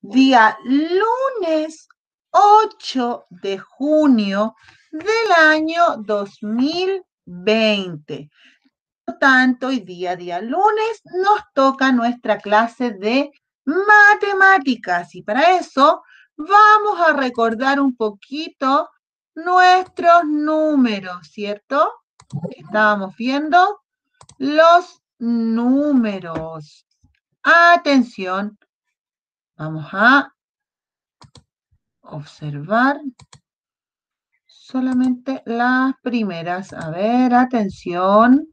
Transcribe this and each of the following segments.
día lunes 8 de junio del año 2020. Por lo tanto, hoy día lunes, nos toca nuestra clase de matemáticas y para eso vamos a recordar un poquito nuestros números, ¿cierto? Estábamos viendo los números. Atención, vamos a observar solamente las primeras. A ver, atención.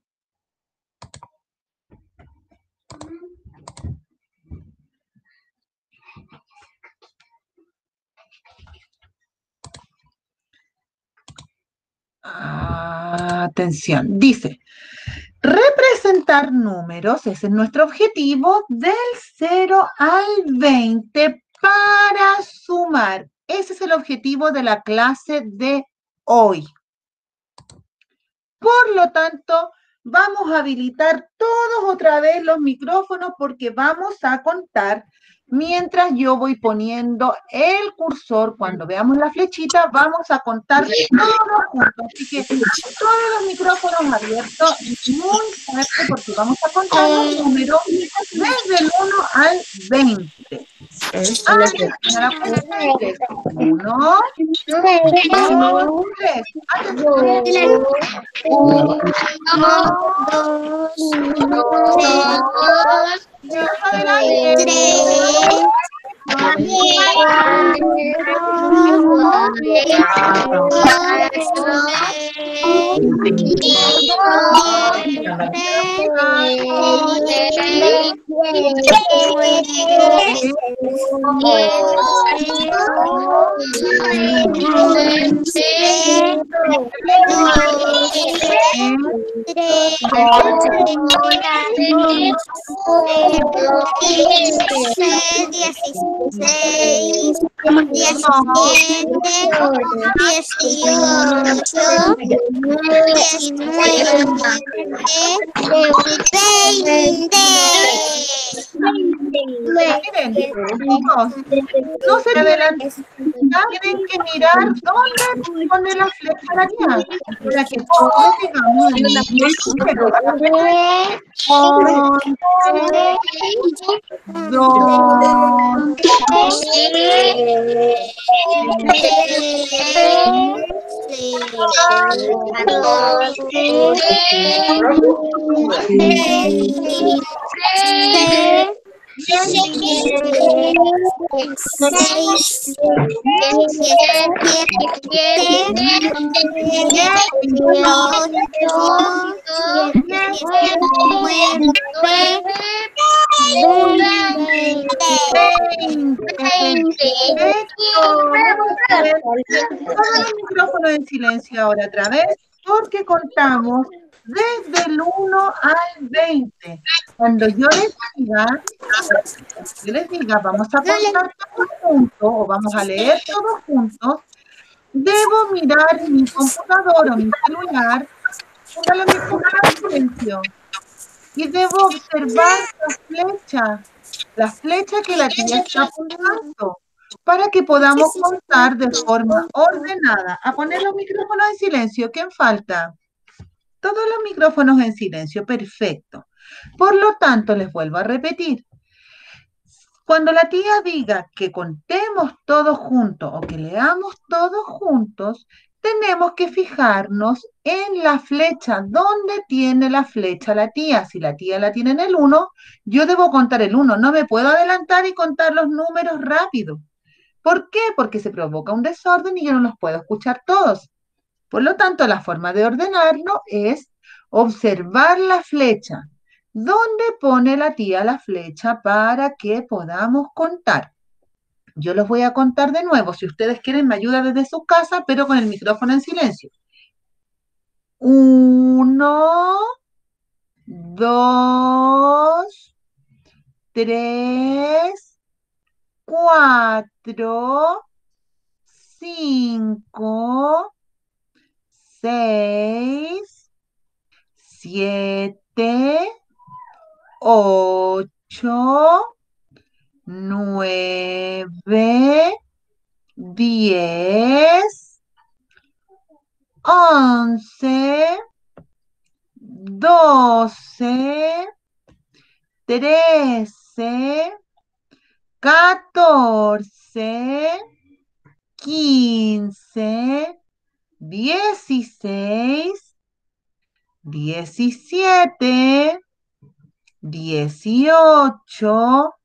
Atención, dice, representar números, ese es nuestro objetivo, del 0 al 20 para sumar. Ese es el objetivo de la clase de hoy. Por lo tanto, vamos a habilitar todos otra vez los micrófonos porque vamos a contar mientras yo voy poniendo el cursor. Cuando veamos la flechita, vamos a contar todos juntos. Así que todos los micrófonos abiertos muy fuerte porque vamos a contar los números desde el 1 al 20. Atención a la cuenta de 3. 1, 2, 3. Atención. 1, 2, Adelante. Miren, chicos, no se adelanten, tienen que mirar dónde pone la flecha la tía, para que todos digamos el mismo número. 20. El micrófono en silencio ahora otra vez, porque contamos desde el 1 al 20. Cuando yo les diga, vamos a contar todos juntos, o vamos a leer todos juntos, debo mirar mi computador o mi celular, póngale mi micrófono en silencio, y debo observar la flecha que la tía está apuntando, para que podamos contar de forma ordenada. A poner los micrófonos en silencio, ¿quién falta? Todos los micrófonos en silencio, perfecto. Por lo tanto, les vuelvo a repetir. Cuando la tía diga que contemos todos juntos o que leamos todos juntos, tenemos que fijarnos en la flecha. ¿Dónde tiene la flecha la tía? Si la tía la tiene en el 1, yo debo contar el 1. No me puedo adelantar y contar los números rápido. ¿Por qué? Porque se provoca un desorden y yo no los puedo escuchar todos. Por lo tanto, la forma de ordenarlo es observar la flecha. ¿Dónde pone la tía la flecha para que podamos contar? Yo los voy a contar de nuevo. Si ustedes quieren, me ayuda desde su casa, pero con el micrófono en silencio. 1, 2, 3, 4, 5, 6, 7, 8, 9, 9, 10, 11, 12, 13, 14, 15, 16, 17, 18,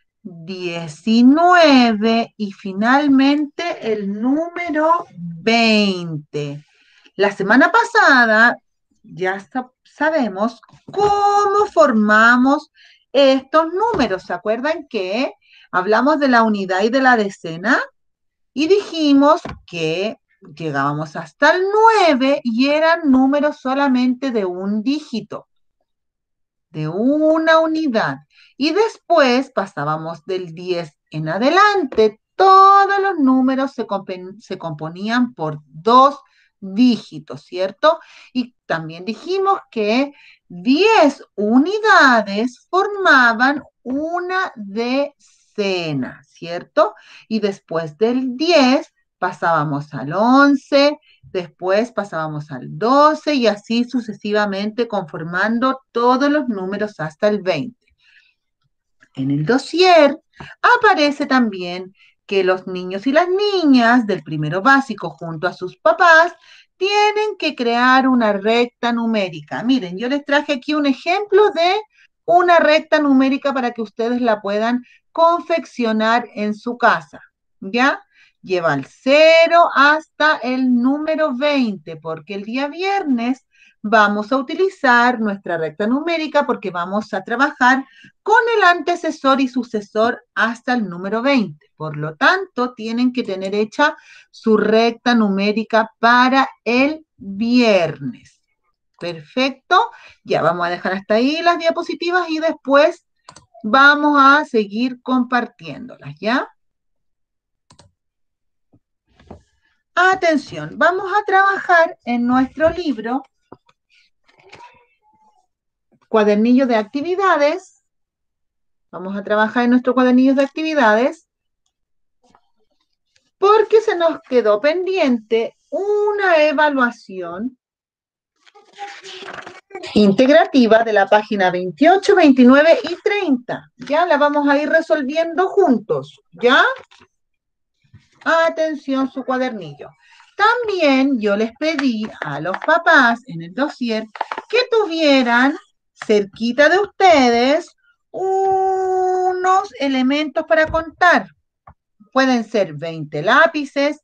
19 y finalmente el número 20. La semana pasada ya sabemos cómo formamos estos números. ¿Se acuerdan que hablamos de la unidad y de la decena? Y dijimos que llegábamos hasta el 9 y eran números solamente de un dígito, de una unidad. Y después pasábamos del 10 en adelante. Todos los números se componían por dos dígitos, ¿cierto? Y también dijimos que 10 unidades formaban una decena, ¿cierto? Y después del 10 pasábamos al 11, después pasábamos al 12 y así sucesivamente conformando todos los números hasta el 20. En el dossier aparece también que los niños y las niñas del primero básico junto a sus papás tienen que crear una recta numérica. Miren, yo les traje aquí un ejemplo de una recta numérica para que ustedes la puedan confeccionar en su casa, ¿ya? Lleva el 0 hasta el número 20, porque el día viernes vamos a utilizar nuestra recta numérica porque vamos a trabajar con el antecesor y sucesor hasta el número 20. Por lo tanto, tienen que tener hecha su recta numérica para el viernes. Perfecto. Ya vamos a dejar hasta ahí las diapositivas y después vamos a seguir compartiéndolas, ¿ya? Atención, vamos a trabajar en nuestro libro Cuadernillo de Actividades. Vamos a trabajar en nuestro cuadernillo de actividades porque se nos quedó pendiente una evaluación integrativa de la página 28, 29 y 30. Ya la vamos a ir resolviendo juntos, ¿ya? Atención, su cuadernillo. También yo les pedí a los papás en el dossier que tuvieran cerquita de ustedes unos elementos para contar. Pueden ser 20 lápices,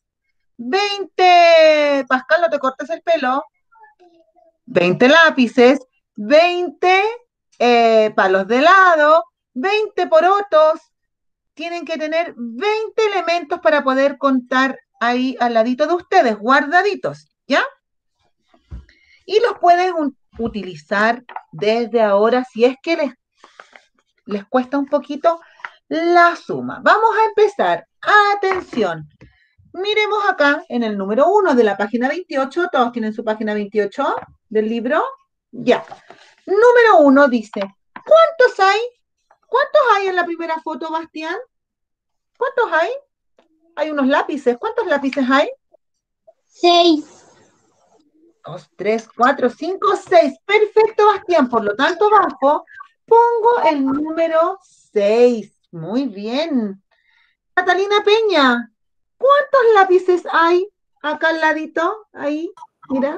20, Pascal, no te cortes el pelo, 20 lápices, 20 palos de helado, 20 porotos. Tienen que tener 20 elementos para poder contar ahí al ladito de ustedes, guardaditos, ¿ya? Y los pueden utilizar desde ahora si es que les cuesta un poquito la suma. Vamos a empezar. Atención. Miremos acá en el número 1 de la página 28. ¿Todos tienen su página 28 del libro? Ya. Número 1 dice, ¿cuántos hay? ¿Cuántos hay en la primera foto, Bastián? ¿Cuántos hay? Hay unos lápices. ¿Cuántos lápices hay? 6. 2, 3, 4, 5, 6. Perfecto, Bastián. Por lo tanto, abajo pongo el número 6. Muy bien. Catalina Peña, ¿cuántos lápices hay acá al ladito? Ahí, mira.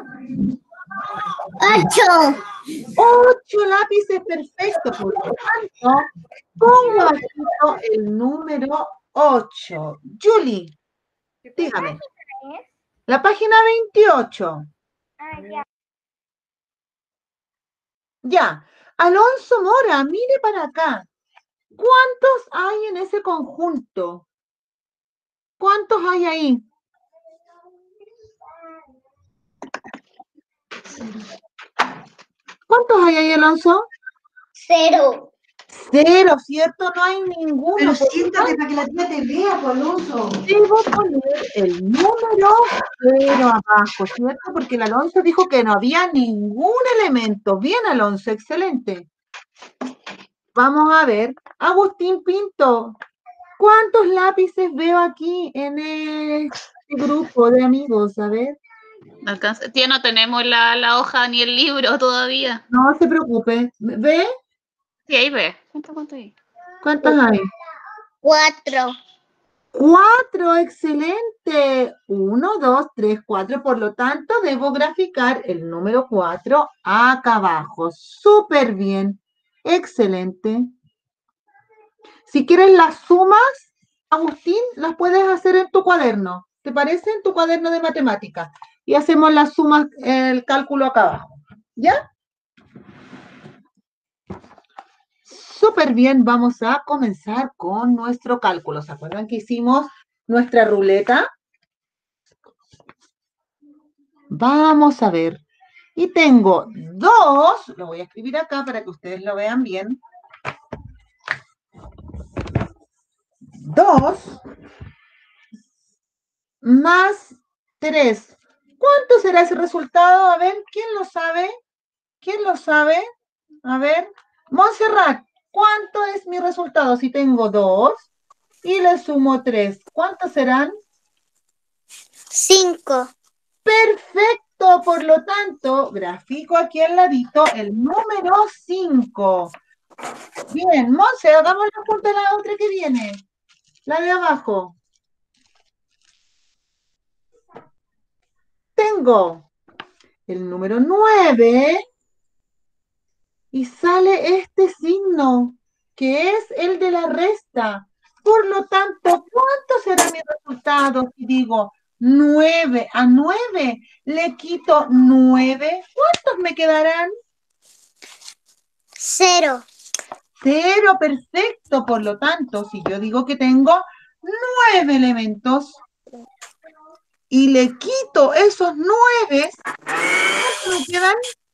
8. 8 lápices, perfecto. Por lo tanto, pongo abajito el número 8. Julie, dígame. La página 28. Ya. Ya. Alonso Mora, mire para acá. ¿Cuántos hay en ese conjunto? ¿Cuántos hay ahí? ¿Cuántos hay ahí, Alonso? 0. 0, ¿cierto? No hay ninguno. Pero siéntate para que la tía te vea, pues, Alonso. Debo poner el número 0 abajo, ¿cierto? Porque el Alonso dijo que no había ningún elemento. Bien, Alonso, excelente. Vamos a ver. Agustín Pinto, ¿Cuántos lápices veo aquí en este grupo de amigos? A ver. No alcanza. Tía, no tenemos la hoja ni el libro todavía. No se preocupe. ¿Ve? Sí, ahí ve. ¿Cuánto hay? ¿Cuántos hay? 4. 4, excelente. 1, 2, 3, 4. Por lo tanto, debo graficar el número 4 acá abajo. Súper bien. Excelente. Si quieres las sumas, Agustín, las puedes hacer en tu cuaderno. ¿Te parece? En tu cuaderno de matemáticas. Y hacemos las sumas, el cálculo acá abajo. ¿Ya? Súper bien, vamos a comenzar con nuestro cálculo. ¿Se acuerdan que hicimos nuestra ruleta? Vamos a ver. Y tengo 2, lo voy a escribir acá para que ustedes lo vean bien. 2 más 3. ¿Cuánto será ese resultado? A ver, ¿quién lo sabe? ¿Quién lo sabe? A ver, Montserrat, ¿cuánto es mi resultado? Si tengo 2 y le sumo 3, ¿cuántos serán? 5. Perfecto, por lo tanto, grafico aquí al ladito el número 5. Bien, Monse, hagamos la punta de la otra que viene. La de abajo. Tengo el número 9 y sale este signo, que es el de la resta. Por lo tanto, ¿cuánto será mi resultado si digo 9 a 9? Le quito 9. ¿Cuántos me quedarán? 0. 0, perfecto. Por lo tanto, si yo digo que tengo 9 elementos y le quito esos 9, me quedan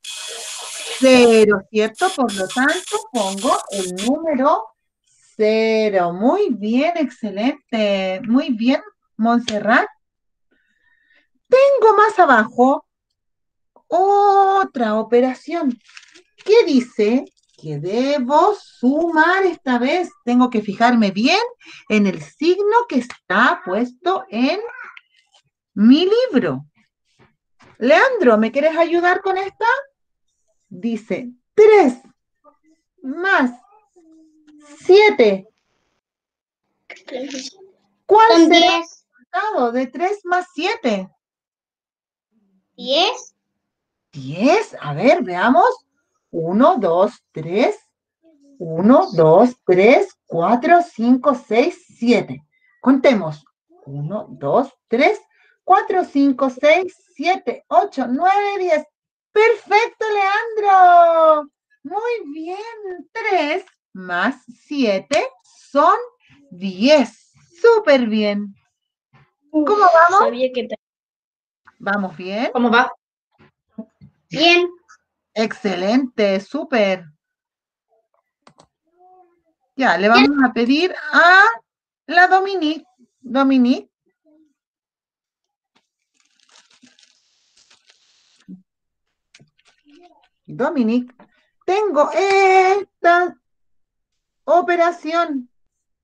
0, ¿cierto? Por lo tanto, pongo el número 0. Muy bien, excelente. Muy bien, Montserrat. Tengo más abajo otra operación. ¿Qué dice? Que debo sumar esta vez. Tengo que fijarme bien en el signo que está puesto en mi libro. Leandro, ¿me quieres ayudar con esta? Dice 3 más 7. ¿Cuál Son será 10. el resultado de 3 más 7? 10. 10. A ver, veamos. 1, 2, 3. 1, 2, 3, 4, 5, 6, 7. Contemos. 1, 2, 3, 4, 5, 6, 7, 8, 9, 10. ¡Perfecto, Leandro! Muy bien. 3 más 7 son 10. Súper bien. ¿Cómo vamos? Sabía que ¿Vamos bien? ¿Cómo va? Bien. Excelente, súper. Ya, le vamos a pedir a la Dominique. Dominique. Dominique, tengo esta operación.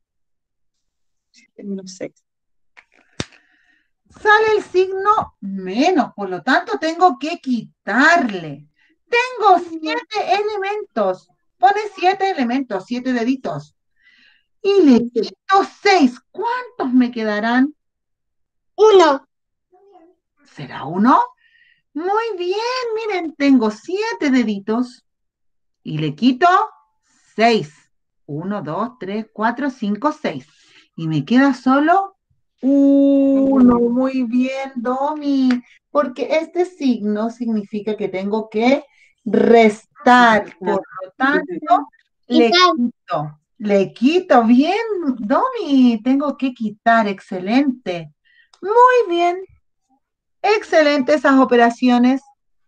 Sale el signo menos, por lo tanto tengo que quitarle. Tengo 7 elementos. Pone 7 elementos, 7 deditos. Y le quito 6. ¿Cuántos me quedarán? 1. ¿Será 1? Muy bien, miren, tengo 7 deditos y le quito 6. 1, 2, 3, 4, 5, 6. Y me queda solo 1. Muy bien, Domi, porque este signo significa que tengo que restar. Por lo tanto, le quito. Le quito. Bien, Domi, tengo que quitar. Excelente. Muy bien. Excelente esas operaciones.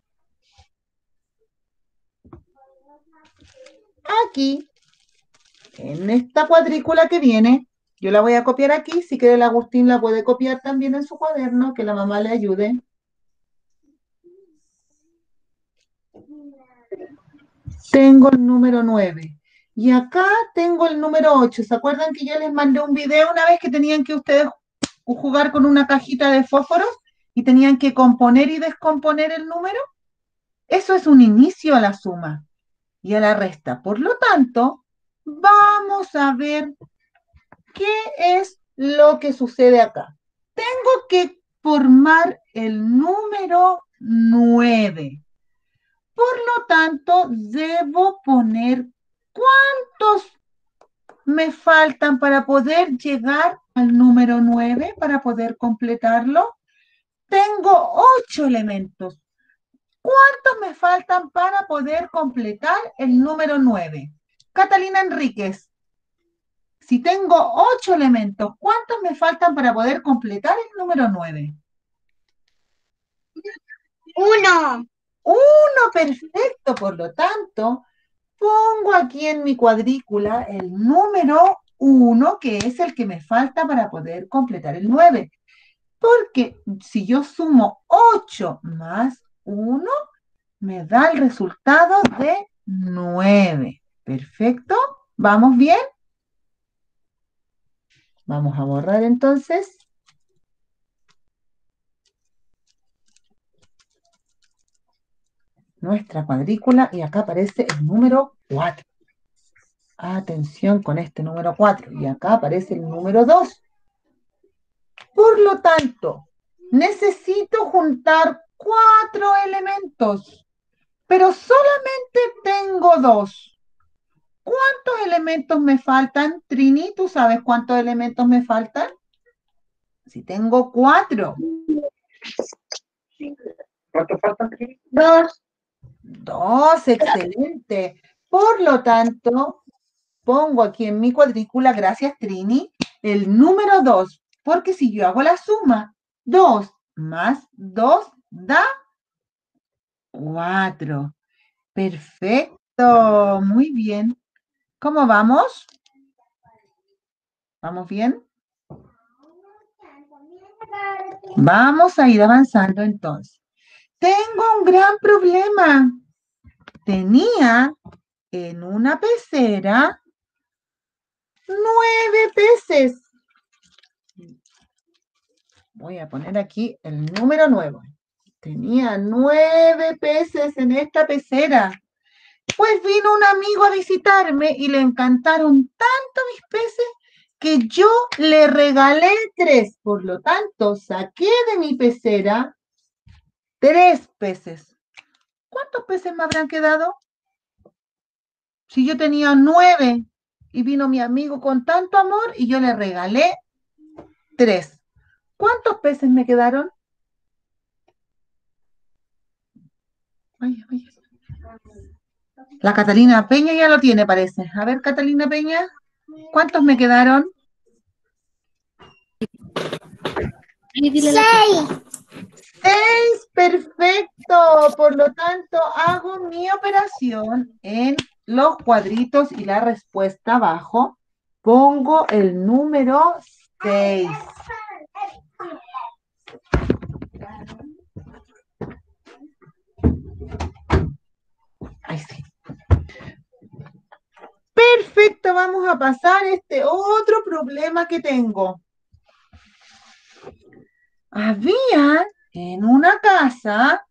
Aquí, en esta cuadrícula que viene, yo la voy a copiar aquí. Si quiere el Agustín la puede copiar también en su cuaderno, que la mamá le ayude. Tengo el número 9. Y acá tengo el número 8. ¿Se acuerdan que yo les mandé un video una vez que tenían que ustedes jugar con una cajita de fósforos y tenían que componer y descomponer el número? Eso es un inicio a la suma y a la resta. Por lo tanto, vamos a ver qué es lo que sucede acá. Tengo que formar el número 9. Por lo tanto, debo poner cuántos me faltan para poder llegar al número 9, para poder completarlo. Tengo 8 elementos. ¿Cuántos me faltan para poder completar el número 9? Catalina Enríquez, si tengo 8 elementos, ¿cuántos me faltan para poder completar el número 9? 1. 1, perfecto. Por lo tanto, pongo aquí en mi cuadrícula el número 1, que es el que me falta para poder completar el 9. Porque si yo sumo 8 más 1, me da el resultado de 9. Perfecto. ¿Vamos bien? Vamos a borrar entonces. Nuestra cuadrícula y acá aparece el número 4. Atención con este número 4. Y acá aparece el número 2. Por lo tanto, necesito juntar 4 elementos, pero solamente tengo 2. ¿Cuántos elementos me faltan? Trini, ¿tú sabes cuántos elementos me faltan? Si tengo 4. ¿Cuánto faltan, Cris? 2. 2, excelente. Por lo tanto, pongo aquí en mi cuadrícula, gracias Trini, el número 2, porque si yo hago la suma, 2 más 2 da 4. Perfecto, muy bien. ¿Cómo vamos? ¿Vamos bien? Vamos a ir avanzando entonces. Tengo un gran problema. Tenía en una pecera 9 peces. Voy a poner aquí el número 9. Tenía 9 peces en esta pecera. Pues vino un amigo a visitarme y le encantaron tanto mis peces que yo le regalé 3. Por lo tanto, saqué de mi pecera 3 peces. ¿Cuántos peces me habrán quedado? Si yo tenía 9 y vino mi amigo con tanto amor y yo le regalé 3. ¿Cuántos peces me quedaron? Ay, ay. La Catalina Peña ya lo tiene, parece. A ver, Catalina Peña, ¿cuántos me quedaron? 6. 6, perfecto. Por lo tanto, hago mi operación en los cuadritos y la respuesta abajo. Pongo el número 6. Ahí sí. Perfecto, vamos a pasar este otro problema que tengo. Había en una casa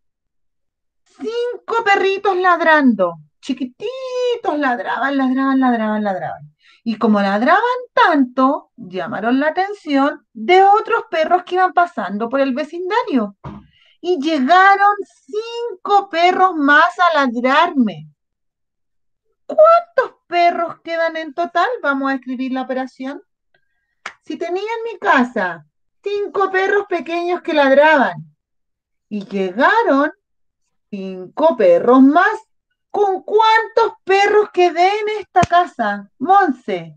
5 perritos ladrando, chiquititos, ladraban, ladraban, ladraban, ladraban. Y como ladraban tanto, llamaron la atención de otros perros que iban pasando por el vecindario. Y llegaron 5 perros más a ladrarme. ¿Cuántos perros quedan en total? Vamos a escribir la operación. Si tenía en mi casa 5 perros pequeños que ladraban y llegaron 5 perros más, ¿con cuántos perros quedé en esta casa, Monse?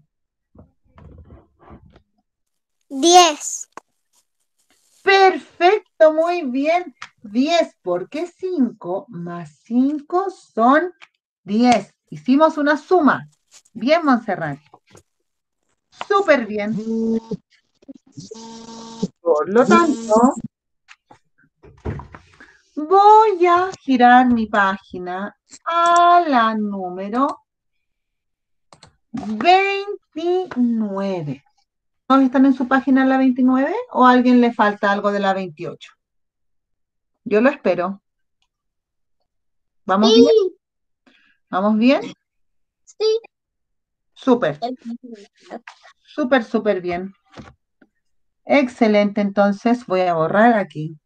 10. Perfecto, muy bien. 10, porque 5 más 5 son 10. Hicimos una suma. Bien, Montserrat. Súper bien. Por lo tanto, voy a girar mi página a la número 29. ¿Todos están en su página la 29 o a alguien le falta algo de la 28? Yo lo espero. ¿Vamos bien? ¿Vamos bien? Sí. Súper, súper, súper bien. Excelente, entonces voy a borrar aquí.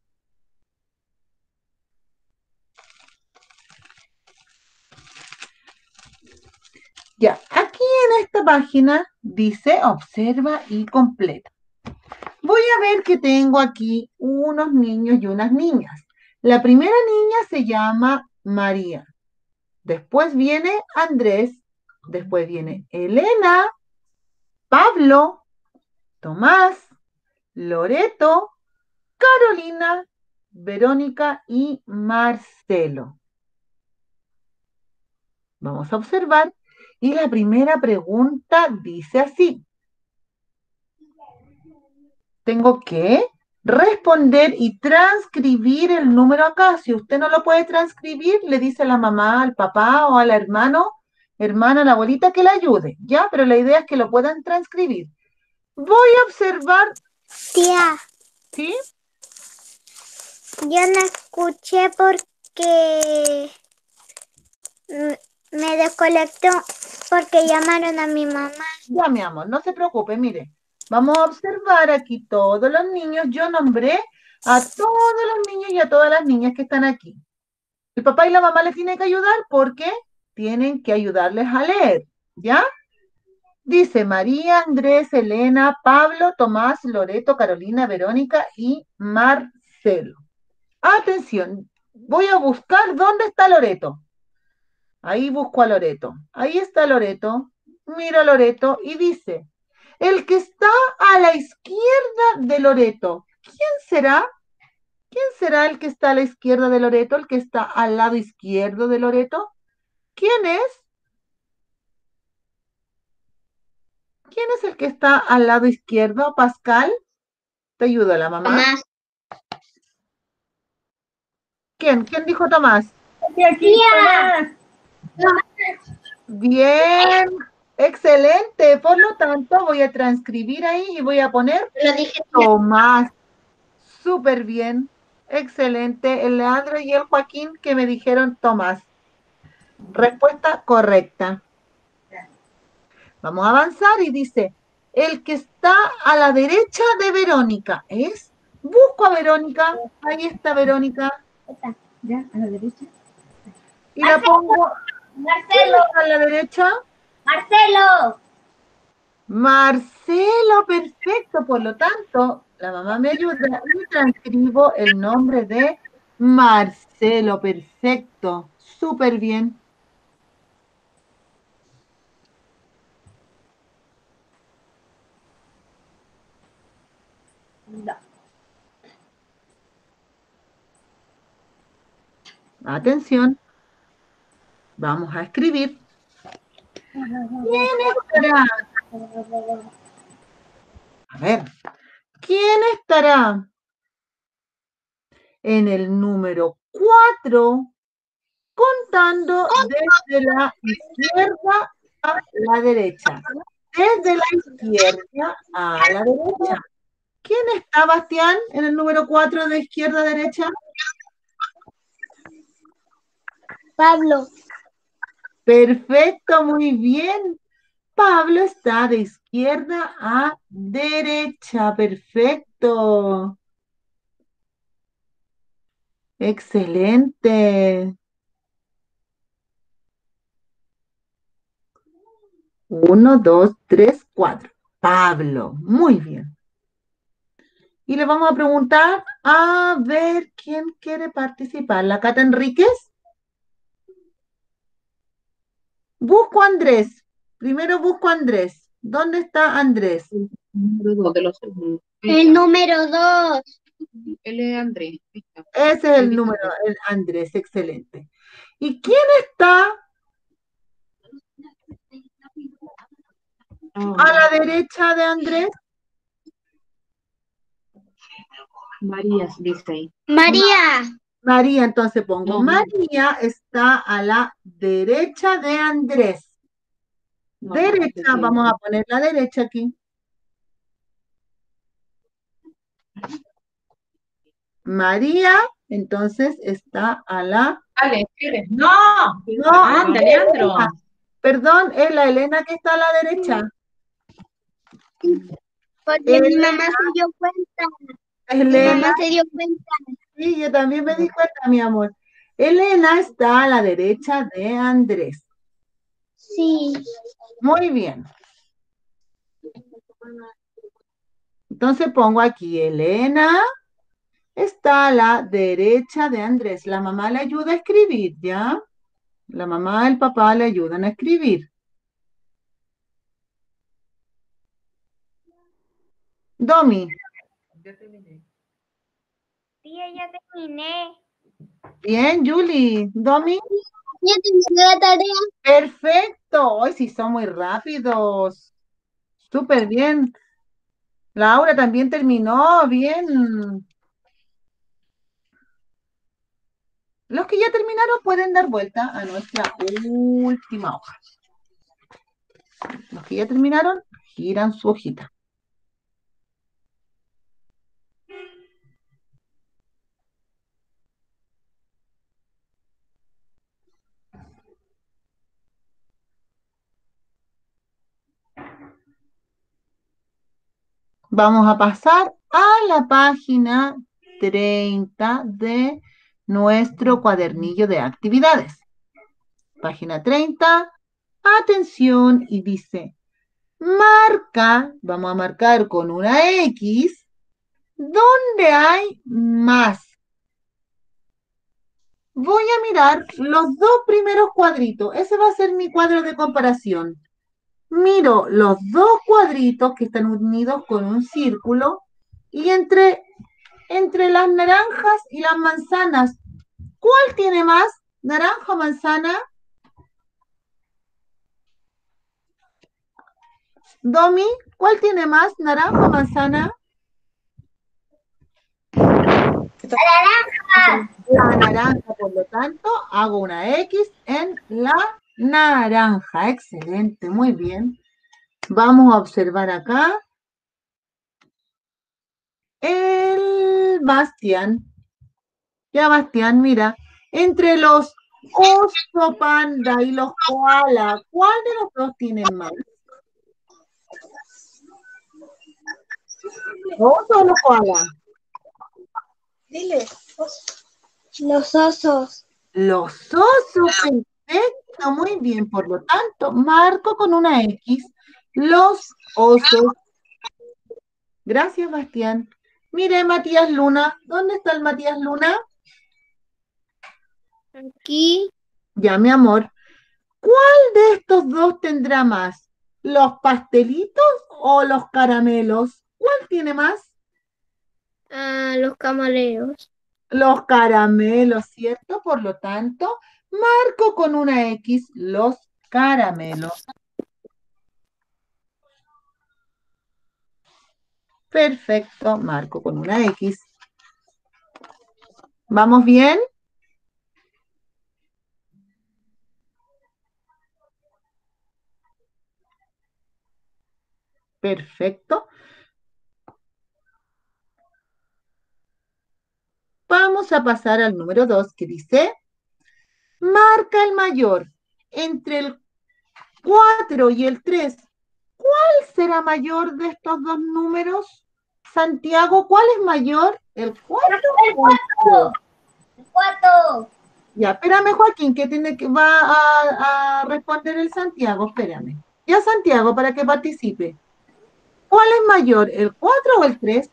Ya, aquí en esta página dice observa y completa. Voy a ver que tengo aquí unos niños y unas niñas. La primera niña se llama María. Después viene Andrés. Después viene Elena, Pablo, Tomás, Loreto, Carolina, Verónica y Marcelo. Vamos a observar. Y la primera pregunta dice así. Tengo que responder y transcribir el número acá. Si usted no lo puede transcribir, le dice a la mamá, al papá o al hermano, hermana, a la abuelita que le ayude, ¿ya? Pero la idea es que lo puedan transcribir. Voy a observar, Tía, ¿sí? yo no escuché porque me desconectó porque llamaron a mi mamá. Ya, mi amor, no se preocupe, mire. Vamos a observar aquí todos los niños. Yo nombré a todos los niños y a todas las niñas que están aquí. El papá y la mamá les tienen que ayudar porque tienen que ayudarles a leer, ¿ya? Dice María, Andrés, Elena, Pablo, Tomás, Loreto, Carolina, Verónica y Marcelo. Atención, voy a buscar dónde está Loreto. Ahí busco a Loreto. Ahí está Loreto. Miro a Loreto y dice, el que está a la izquierda de Loreto, ¿quién será? ¿Quién será el que está a la izquierda de Loreto? ¿El que está al lado izquierdo de Loreto? ¿Quién es? ¿Quién es el que está al lado izquierdo? Pascal, ¿te ayuda la mamá? Tomás. ¿Quién? ¿Quién dijo Tomás? Tía. Bien, excelente. Por lo tanto, voy a transcribir ahí y voy a poner Lo dije. Tomás. Súper bien. Excelente. El Leandro y el Joaquín que me dijeron Tomás. Respuesta correcta. Vamos a avanzar y dice, el que está a la derecha de Verónica es, busco a Verónica, ahí está Verónica. Ya, a la derecha. Y la pongo, ¿quién Marcelo. está a la derecha? Marcelo. Marcelo, perfecto. Por lo tanto, la mamá me ayuda y transcribo el nombre de Marcelo, perfecto. Súper bien. Atención. Vamos a escribir. ¿Quién estará? A ver. ¿Quién estará en el número 4 contando desde la izquierda a la derecha? Desde la izquierda a la derecha. ¿Quién está, Bastián, en el número 4 de izquierda a derecha? Pablo. Perfecto, muy bien. Pablo está de izquierda a derecha. Perfecto. Excelente. 1, 2, 3, 4. Pablo. Muy bien. Y le vamos a preguntar a ver quién quiere participar. ¿La Cata Enríquez? Busco a Andrés. Primero busco a Andrés. ¿Dónde está Andrés? Número 2 de los segundos. El número 2. Él es Andrés. Ahí está. Ese es el número, el Andrés, excelente. ¿Y quién está a la derecha de Andrés? María dice ahí. María. María, entonces pongo, No. María está a la derecha de Andrés. Derecha, vamos a poner la derecha aquí. María, entonces está a la... Dale, escribe. ¡No! No, Anda, Leandro. perdón, es la Elena que está a la derecha. Porque mi mamá se dio cuenta. Mi Elena, mamá se dio cuenta. sí, yo también me di cuenta, mi amor. Elena está a la derecha de Andrés. Sí. Muy bien. Entonces pongo aquí, Elena está a la derecha de Andrés. La mamá le ayuda a escribir, ¿ya? La mamá y el papá le ayudan a escribir. Domi, Tía, ya terminé. bien, Julie. Domi, Ya terminé la tarea. perfecto. Hoy sí son muy rápidos. Súper bien. Laura también terminó, bien. Los que ya terminaron pueden dar vuelta a nuestra última hoja. Los que ya terminaron, giran su hojita. Vamos a pasar a la página 30 de nuestro cuadernillo de actividades. Página 30, atención, y dice, marca, vamos a marcar con una X, ¿dónde hay más? Voy a mirar los dos primeros cuadritos. Ese va a ser mi cuadro de comparación. Miro los dos cuadritos que están unidos con un círculo y entre las naranjas y las manzanas, ¿cuál tiene más? ¿Naranja o manzana? Domi, ¿cuál tiene más? ¿Naranja o manzana? La naranja, por lo tanto, hago una X en la naranja. Excelente, muy bien. Vamos a observar acá el Bastián. Ya, Bastián, mira, entre los oso panda y los koala, ¿cuál de los dos tienen más? ¿Oso o los koala? Dile. Los osos. Los osos, perfecto, muy bien. Por lo tanto, marco con una X los osos. Gracias, Bastián. Mire, Matías Luna. ¿Dónde está el Matías Luna? Aquí. Ya, mi amor. ¿Cuál de estos dos tendrá más? ¿Los pastelitos o los caramelos? ¿Cuál tiene más? Los camareros. Los caramelos, ¿cierto? Por lo tanto, marco con una X los caramelos. Perfecto, marco con una X. ¿Vamos bien? Perfecto. Vamos a pasar al número 2 que dice, marca el mayor entre el 4 y el 3. ¿Cuál será mayor de estos dos números? Santiago, ¿cuál es mayor? ¿El 4 o el 3? El 4. Ya, espérame, Joaquín, que va a responder el Santiago, espérame. Ya, Santiago, para que participe. ¿Cuál es mayor, el 4 o el 3?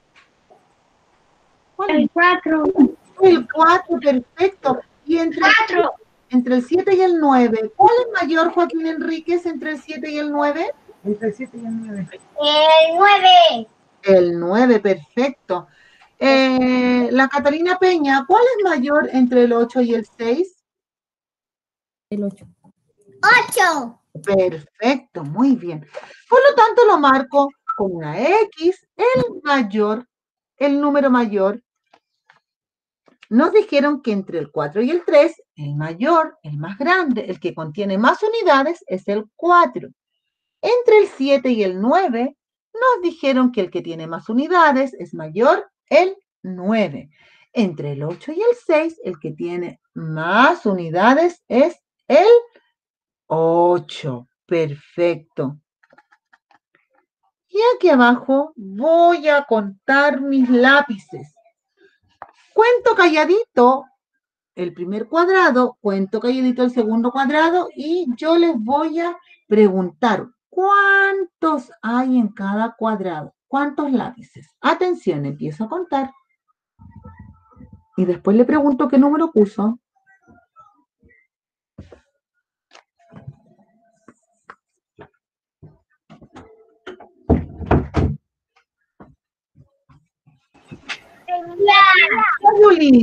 El 4. El 4, perfecto. Y entre el 7 y el 9, ¿cuál es mayor, Joaquín Enríquez, entre el 7 y el 9? Entre el 7 y el 9. El 9. El 9, perfecto. La Catalina Peña, ¿cuál es mayor entre el 8 y el 6? El 8. 8. Perfecto, muy bien. Por lo tanto, lo marco con una X, el número mayor. nos dijeron que entre el 4 y el 3, el mayor, el más grande, el que contiene más unidades es el 4. Entre el 7 y el 9, nos dijeron que el que tiene más unidades es mayor, el 9. Entre el 8 y el 6, el que tiene más unidades es el 8. Perfecto. Y aquí abajo voy a contar mis lápices. Cuento calladito el primer cuadrado, cuento calladito el segundo cuadrado y yo les voy a preguntar cuántos hay en cada cuadrado, cuántos lápices. Atención, empiezo a contar. Y después le pregunto qué número puso. Juli,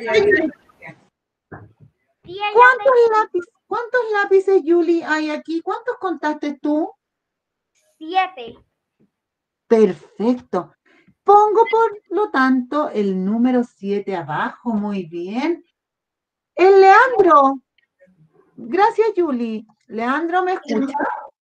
¿cuántos lápices, Juli, hay aquí? ¿Cuántos contaste tú? 7. Perfecto. Pongo, por lo tanto, el número 7 abajo. Muy bien. El Leandro. Gracias, Juli. Leandro, ¿me escucha?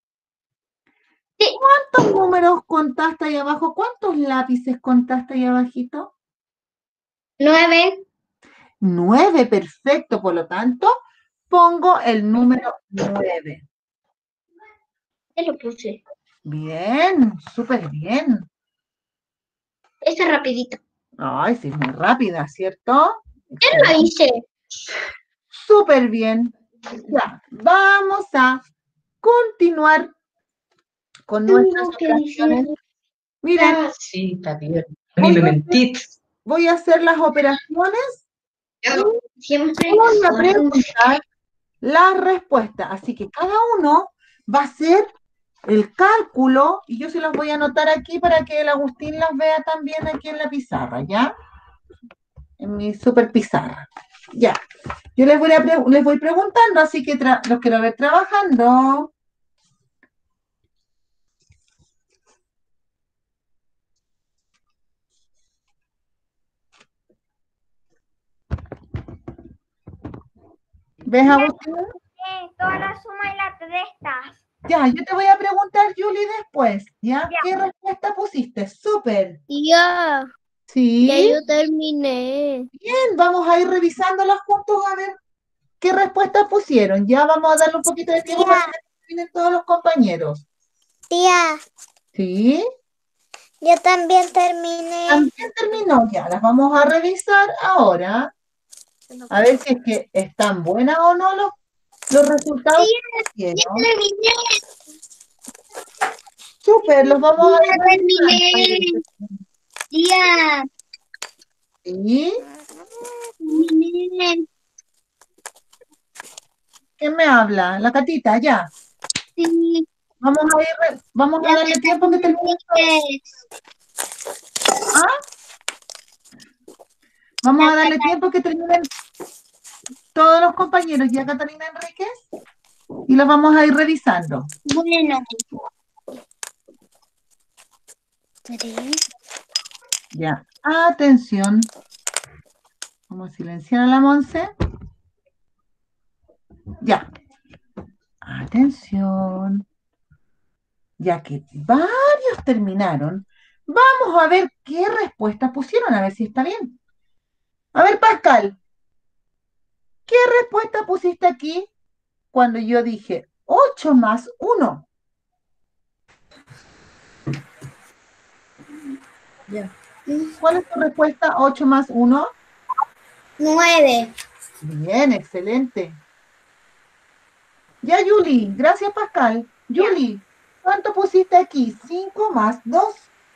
¿Cuántos números contaste ahí abajo? ¿Cuántos lápices contaste ahí abajito? 9. 9, perfecto. Por lo tanto, pongo el número 9. Ya lo puse. Bien, súper bien. Esa rapidito. Ay, sí, muy rápida, ¿cierto? Ya lo hice. Súper bien. Ya, vamos a continuar con nuestras operaciones. Miren, Sí, está bien. A mí me mentiste. voy a hacer las operaciones Siempre. y voy a preguntar la respuesta. Así que cada uno va a hacer el cálculo y yo se los voy a anotar aquí para que el Agustín las vea también aquí en la pizarra, ¿ya? En mi super pizarra. Ya. Yo les voy preguntando, así que los quiero ver trabajando. ¿Ves, Agustín? Toda la suma y la restas. Ya, yo te voy a preguntar, Julie, después, ¿ya? ¿Qué respuesta pusiste? Súper. Ya Sí. yo terminé. Bien, vamos a ir revisándolas juntos a ver qué respuestas pusieron. Ya vamos a darle un poquito de tiempo para que terminen todos los compañeros. Tía, ¿Sí? yo también terminé. También terminó ya. Las vamos a revisar ahora. A ver si es que están buenas o no los resultados que hicieron. terminé. Súper, los vamos a ir terminé. revisando. Tía, ¿Sí? terminé. ¿Quién me habla? La Catita, ya. Sí, Vamos a darle tiempo que termine. ¿Ah? Vamos a darle tiempo que terminen todos los compañeros, ya Catalina Enríquez, y los vamos a ir revisando. Bueno. Ya, atención. Vamos a silenciar a la Monse. Ya. Atención. Ya que varios terminaron, vamos a ver qué respuesta pusieron, a ver si está bien. A ver, Pascal, ¿qué respuesta pusiste aquí cuando yo dije 8 más 1? Ya. ¿Cuál es tu respuesta? 8 más 1. 9. Bien, excelente. Ya, Yuli, gracias, Pascal. Yuli, ¿cuánto pusiste aquí? 5 más 2.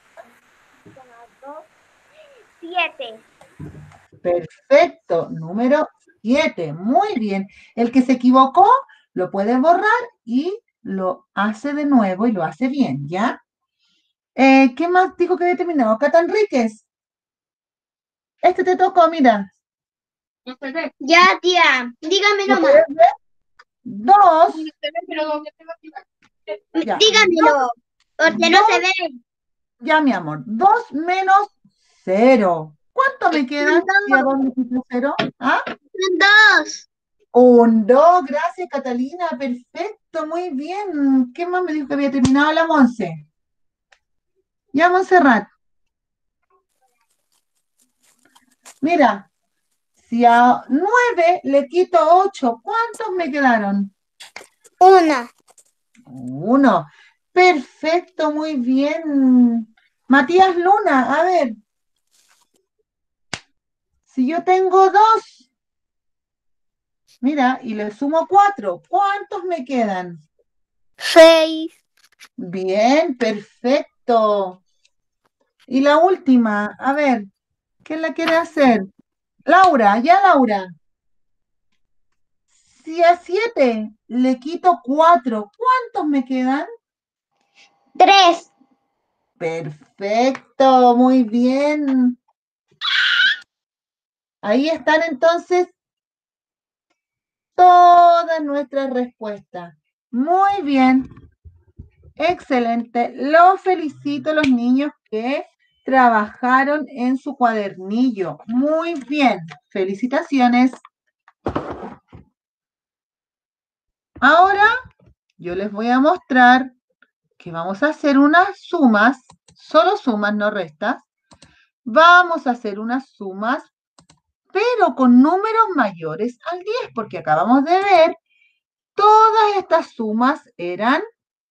7. Perfecto, número 7. Muy bien. El que se equivocó lo puede borrar y lo hace de nuevo y lo hace bien, ¿ya? ¿Qué más dijo que había terminado? Cata Enríquez. Este te tocó, mira. Ya, tía, dígame ¿Lo nomás. puedes ver? 2. Ya. Dígamelo, porque no se ve. Ya, mi amor. 2 menos 0. ¿Cuánto me quedan? ¿Y a dónde quito cero? ¿Ah? 2. Un 2, gracias Catalina, perfecto, muy bien. ¿Qué más me dijo que había terminado la Monse? Ya, Montserrat. Mira, si a 9 le quito 8, ¿cuántos me quedaron? 1. 1. Perfecto, muy bien. Matías Luna, a ver, si yo tengo 2, mira, y le sumo 4, ¿cuántos me quedan? 6. Bien, perfecto. Y la última, a ver, ¿quién la quiere hacer? Laura, ya Laura. Si a 7 le quito 4, ¿cuántos me quedan? 3. Perfecto, muy bien. Ahí están entonces todas nuestras respuestas. Muy bien, excelente. Los felicito a los niños que trabajaron en su cuadernillo. Muy bien, felicitaciones. Ahora yo les voy a mostrar que vamos a hacer unas sumas, solo sumas, no restas. Vamos a hacer unas sumas, pero con números mayores al 10, porque acabamos de ver, todas estas sumas eran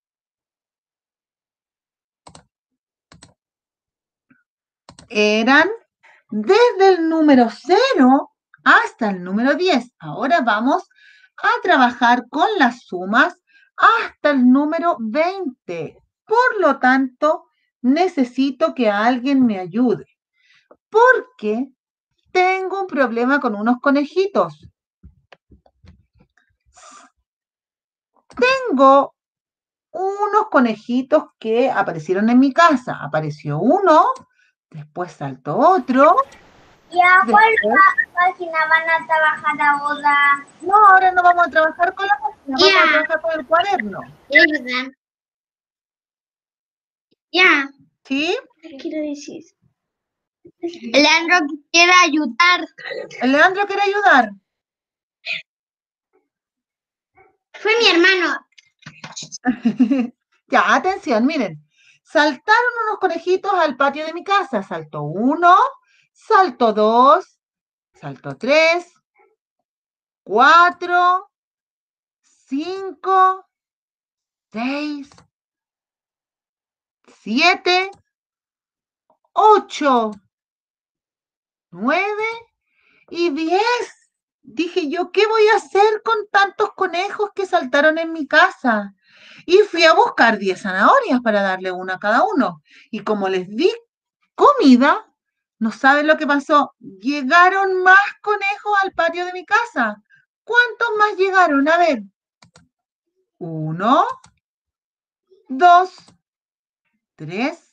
desde el número 0 hasta el número 10. Ahora vamos a trabajar con las sumas hasta el número 20. Por lo tanto, necesito que alguien me ayude, porque tengo un problema con unos conejitos. Tengo unos conejitos que aparecieron en mi casa. Apareció uno, después saltó otro. ¿Y a cuál Después, página van a trabajar ahora? no, ahora no vamos a trabajar con la página, vamos a Ya. trabajar con el cuaderno. Ayudan. Ya. ¿Sí? ¿Qué quiero decir? Leandro quiere ayudar. Leandro quiere ayudar. Fue mi hermano. Ya, atención, miren. Saltaron unos conejitos al patio de mi casa. Saltó uno, saltó dos, saltó tres, 4, 5, 6, 7, 8, 9 y 10. Dije yo, ¿qué voy a hacer con tantos conejos que saltaron en mi casa? Y fui a buscar 10 zanahorias para darle una a cada uno. Y como les di comida, no saben lo que pasó. Llegaron más conejos al patio de mi casa. ¿Cuántos más llegaron? A ver. 1, 2, 3.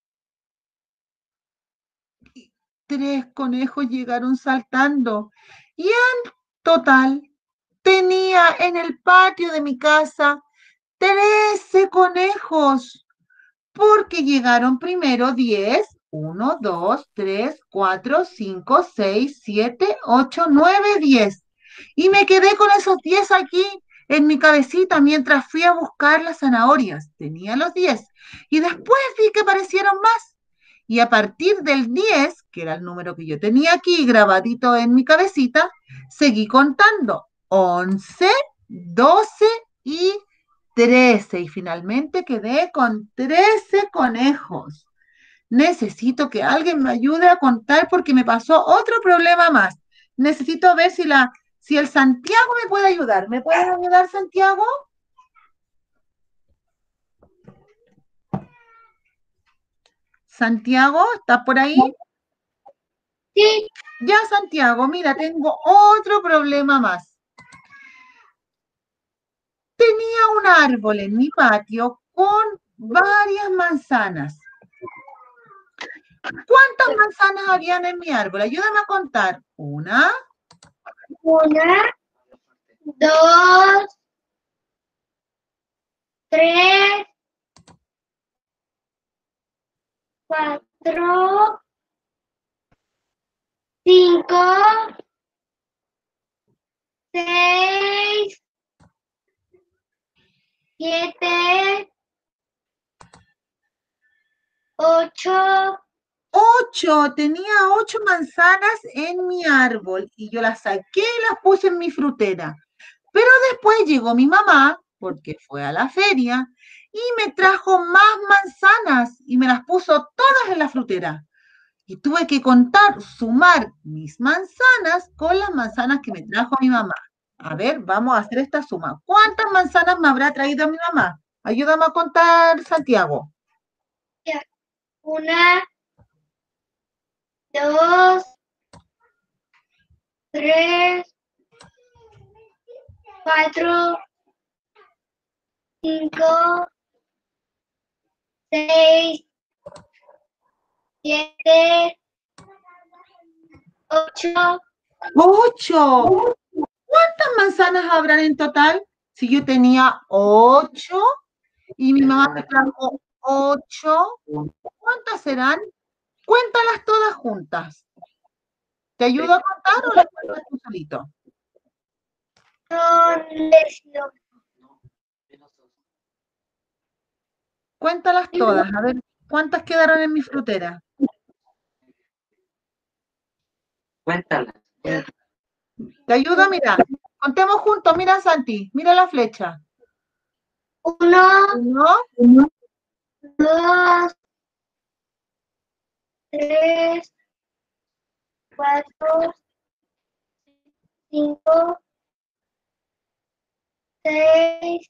3 conejos llegaron saltando. Y en total tenía en el patio de mi casa 13 conejos, porque llegaron primero 10, 1, 2, 3, 4, 5, 6, 7, 8, 9, 10. Y me quedé con esos 10 aquí en mi cabecita mientras fui a buscar las zanahorias. Tenía los 10. Y después vi que aparecieron más. Y a partir del 10, que era el número que yo tenía aquí grabadito en mi cabecita, seguí contando. 11, 12 y 13. Y finalmente quedé con 13 conejos. Necesito que alguien me ayude a contar porque me pasó otro problema más. Necesito ver si el Santiago me puede ayudar. ¿Me puede ayudar, Santiago? Santiago, ¿estás por ahí? Sí. Ya, Santiago, mira, tengo otro problema más. Tenía un árbol en mi patio con varias manzanas. ¿Cuántas manzanas habían en mi árbol? Ayúdame a contar. 1, 2, 3, 4, 7, 8. 8, tenía 8 manzanas en mi árbol y yo las saqué y las puse en mi frutera. Pero después llegó mi mamá, porque fue a la feria, y me trajo más manzanas y me las puso todas en la frutera. Y tuve que contar, sumar mis manzanas con las manzanas que me trajo mi mamá. A ver, vamos a hacer esta suma. ¿Cuántas manzanas me habrá traído mi mamá? Ayúdame a contar, Santiago. 1, 2, 3, 4, 5, 6, 7, 8. 8. ¿Cuántas manzanas habrán en total? Si yo tenía 8 y mi mamá me trajo 8, ¿cuántas serán? Cuéntalas todas juntas. ¿Te ayudo a contar o las cuentas tú solito? Cuéntalas todas. A ver, ¿cuántas quedaron en mi frutera? Cuéntala. ¿Te ayudo? Mira, contemos juntos. Mira, Santi, mira la flecha. 1, 1, 2, 3, 4, 5, 6,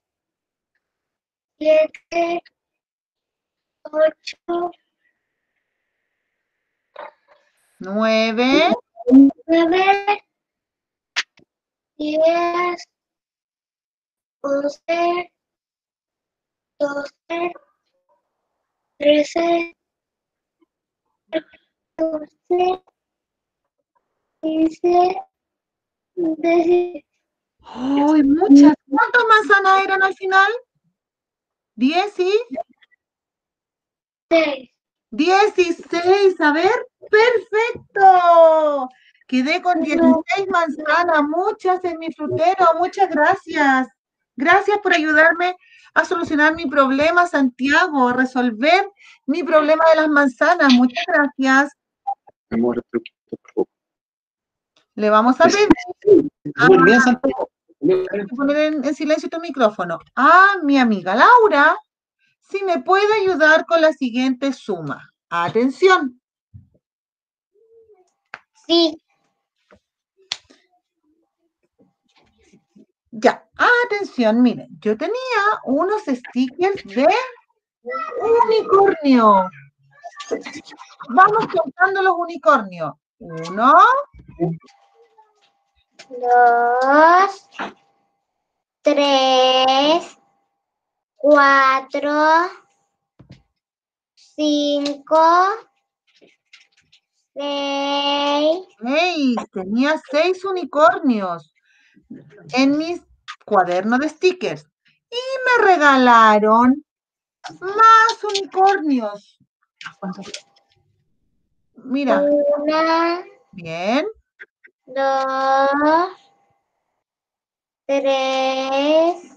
7, 8, 9, 9, 10, 11, 12, 13, 14, 15, 16. ¡ay, muchas! ¿Cuántas manzanas eran al final? 10 y 16. A ver, perfecto. Quedé con 16 manzanas, muchas en mi frutero. Muchas gracias. Gracias por ayudarme a solucionar mi problema, Santiago, a resolver mi problema de las manzanas. Muchas gracias. Le vamos a pedir Muy bien, Santiago. a poner en silencio tu micrófono. A mi amiga Laura, si me puede ayudar con la siguiente suma. Atención. Sí. Ya, atención, miren, yo tenía unos stickers de unicornio. Vamos contando los unicornios. 1, 2, 3, 4, 5, 6. 6. Tenía 6 unicornios en mis cuadernos de stickers. Y me regalaron más unicornios. Mira, 1, bien. 2, 3,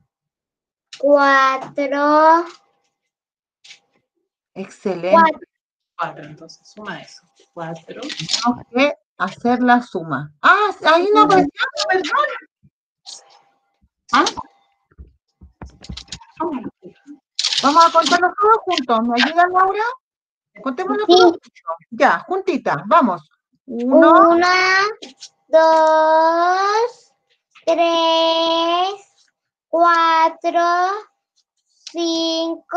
4, Excelente. 4, entonces suma eso. 4. Tenemos que hacer la suma. Ah, ahí no apareció, perdón. ¿Ah? Vamos a contarlos todos juntos. ¿Me ayuda, Laura? Contémoslo todos juntos. Ya, juntitas. Vamos. 1, 1, 2, 3, 4, 5,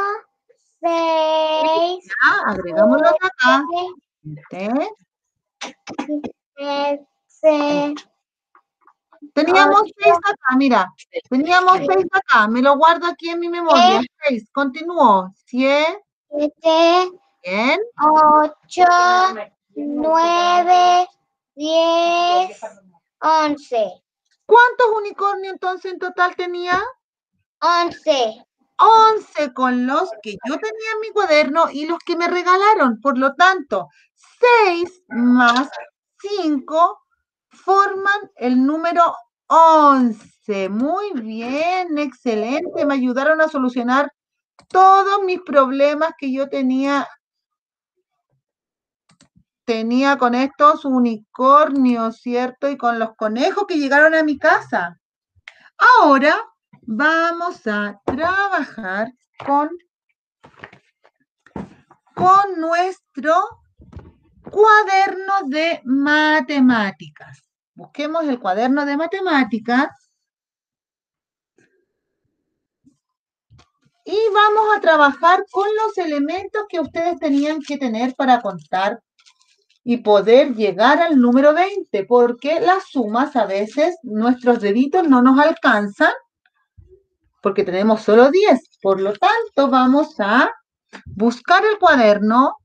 6, agregámoslo acá. 7, Teníamos 6 acá, mira. Teníamos 6 acá. Me lo guardo aquí en mi memoria. 6. Continúo. 7. 7, Bien. 8, 9, 10, 11. ¿Cuántos unicornios entonces en total tenía? 11. 11 con los que yo tenía en mi cuaderno y los que me regalaron. Por lo tanto, 6 más 5 forman el número 11. Muy bien, excelente. Me ayudaron a solucionar todos mis problemas que yo tenía con estos unicornios, ¿cierto? Y con los conejos que llegaron a mi casa. Ahora vamos a trabajar con nuestro cuaderno de matemáticas. Busquemos el cuaderno de matemáticas. Y vamos a trabajar con los elementos que ustedes tenían que tener para contar y poder llegar al número 20, porque las sumas a veces nuestros deditos no nos alcanzan porque tenemos solo 10. Por lo tanto, vamos a buscar el cuaderno.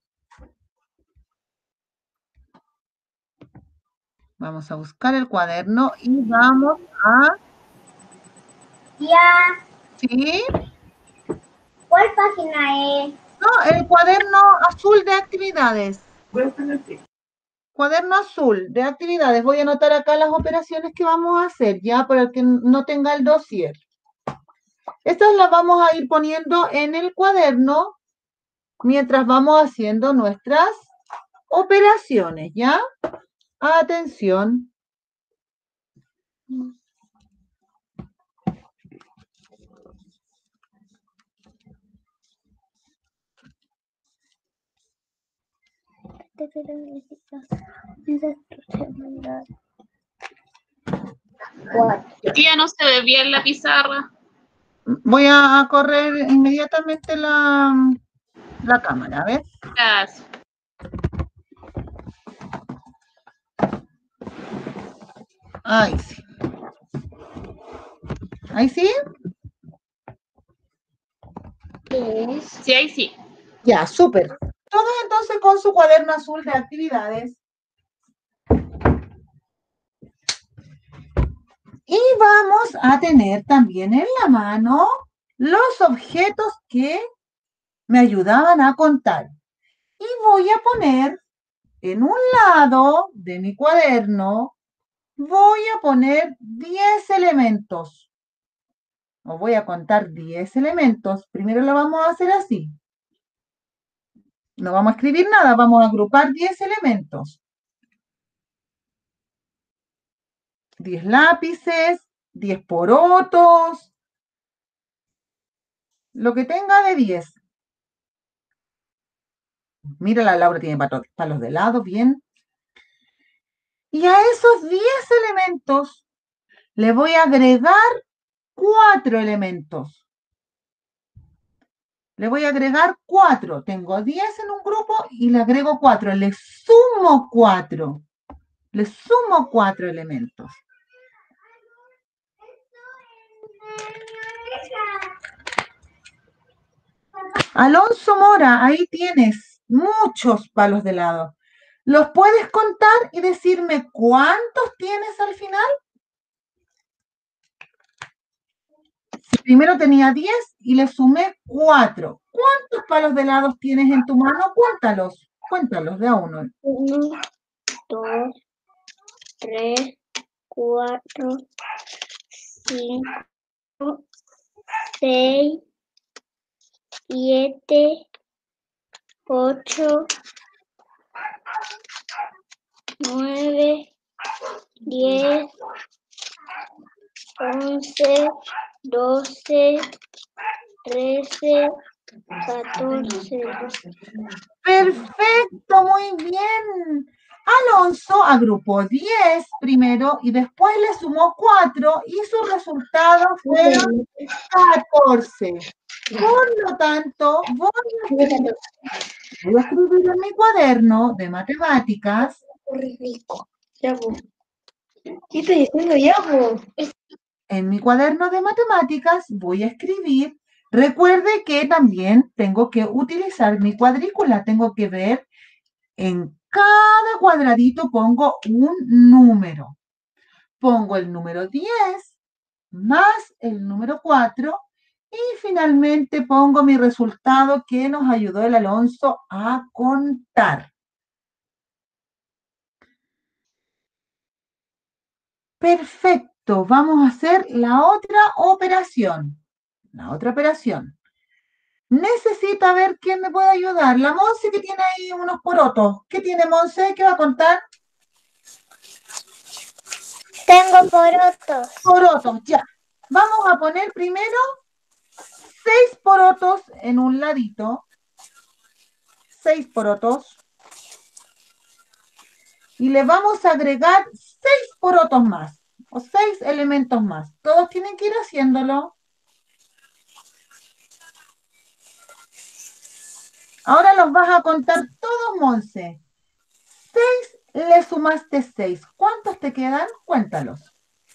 Vamos a buscar el cuaderno y vamos a... Ya, ¿Sí? ¿cuál página es? No, el cuaderno azul de actividades. Cuaderno azul de actividades. Voy a anotar acá las operaciones que vamos a hacer, ya, para el que no tenga el dossier. Estas las vamos a ir poniendo en el cuaderno mientras vamos haciendo nuestras operaciones, ¿ya? Atención. Ya no se ve bien la pizarra. Voy a correr inmediatamente la cámara, a ver. Gracias. Ahí sí. ¿Ahí sí? Sí, ahí sí. Ya, súper. Todos entonces con su cuaderno azul de actividades. Y vamos a tener también en la mano los objetos que me ayudaban a contar. Y voy a poner en un lado de mi cuaderno, voy a poner 10 elementos. O voy a contar 10 elementos. Primero lo vamos a hacer así. No vamos a escribir nada, vamos a agrupar 10 elementos. 10 lápices, 10 porotos, lo que tenga de 10. Mira, la Laura tiene palos de lado, bien. Y a esos 10 elementos le voy a agregar 4 elementos. Le voy a agregar 4. Tengo 10 en un grupo y le agrego 4. Le sumo 4. Le sumo 4 elementos. Alonso Mora, ahí tienes muchos palos de helado. ¿Los puedes contar y decirme cuántos tienes al final? Primero tenía 10 y le sumé 4. ¿Cuántos palos de helado tienes en tu mano? Cuéntalos. Cuéntalos de a uno. 1, 2, 3, 4, 5, 6, 7, 8, 9, 10, 11, 12, 13, 14. Perfecto, muy bien. Alonso agrupó 10 primero y después le sumó 4 y sus resultados fueron 14. Por lo tanto, voy a escribir en mi cuaderno de matemáticas. Ya, pues. ¿Qué estoy diciendo ya, pues? En mi cuaderno de matemáticas voy a escribir. Recuerde que también tengo que utilizar mi cuadrícula. Tengo que ver en cada cuadradito pongo un número. Pongo el número 10 más el número 4 y finalmente pongo mi resultado que nos ayudó el Alonso a contar. Perfecto. Listo, vamos a hacer la otra operación. La otra operación. Necesito ver quién me puede ayudar. La Monse que tiene ahí unos porotos. ¿Qué tiene Monse? ¿Qué va a contar? Tengo porotos. Porotos, ya. Vamos a poner primero 6 porotos en un ladito. 6 porotos. Y le vamos a agregar 6 porotos más. O 6 elementos más. Todos tienen que ir haciéndolo. Ahora los vas a contar todos, Monse. 6 le sumaste 6. ¿Cuántos te quedan? Cuéntalos.